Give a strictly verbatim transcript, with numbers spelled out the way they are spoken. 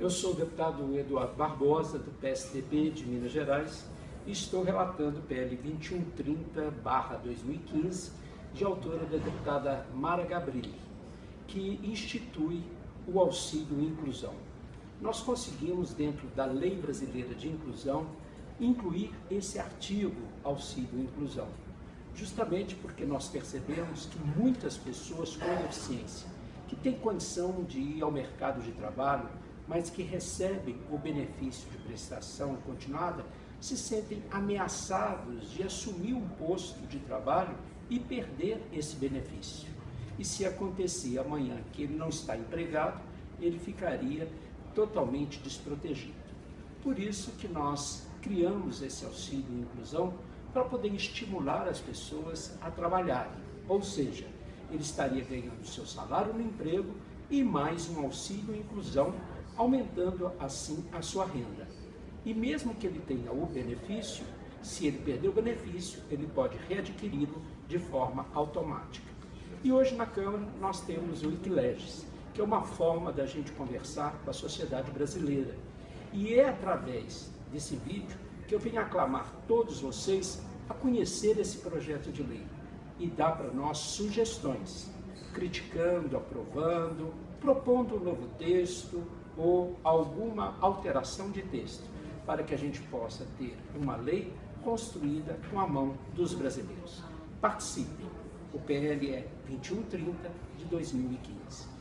Eu sou o deputado Eduardo Barbosa, do P S D B de Minas Gerais, e estou relatando o P L vinte e um trinta barra dois mil e quinze, de autora da deputada Mara Gabrilli, que institui o auxílio inclusão. Nós conseguimos, dentro da Lei Brasileira de Inclusão, incluir esse artigo auxílio inclusão, justamente porque nós percebemos que muitas pessoas com deficiência, que têm condição de ir ao mercado de trabalho, mas que recebem o benefício de prestação continuada, se sentem ameaçados de assumir um posto de trabalho e perder esse benefício. E se acontecer amanhã que ele não está empregado, ele ficaria totalmente desprotegido. Por isso que nós criamos esse auxílio inclusão para poder estimular as pessoas a trabalharem, ou seja, ele estaria ganhando seu salário no emprego e mais um auxílio inclusão, aumentando assim a sua renda. E mesmo que ele tenha o benefício, se ele perder o benefício, ele pode readquiri-lo de forma automática. E hoje na Câmara nós temos o Wikileges, que é uma forma da gente conversar com a sociedade brasileira. E é através desse vídeo que eu venho aclamar todos vocês a conhecer esse projeto de lei e dar para nós sugestões, criticando, aprovando, propondo um novo texto ou alguma alteração de texto, para que a gente possa ter uma lei construída com a mão dos brasileiros. Participem! O P L é vinte e um trinta de dois mil e quinze.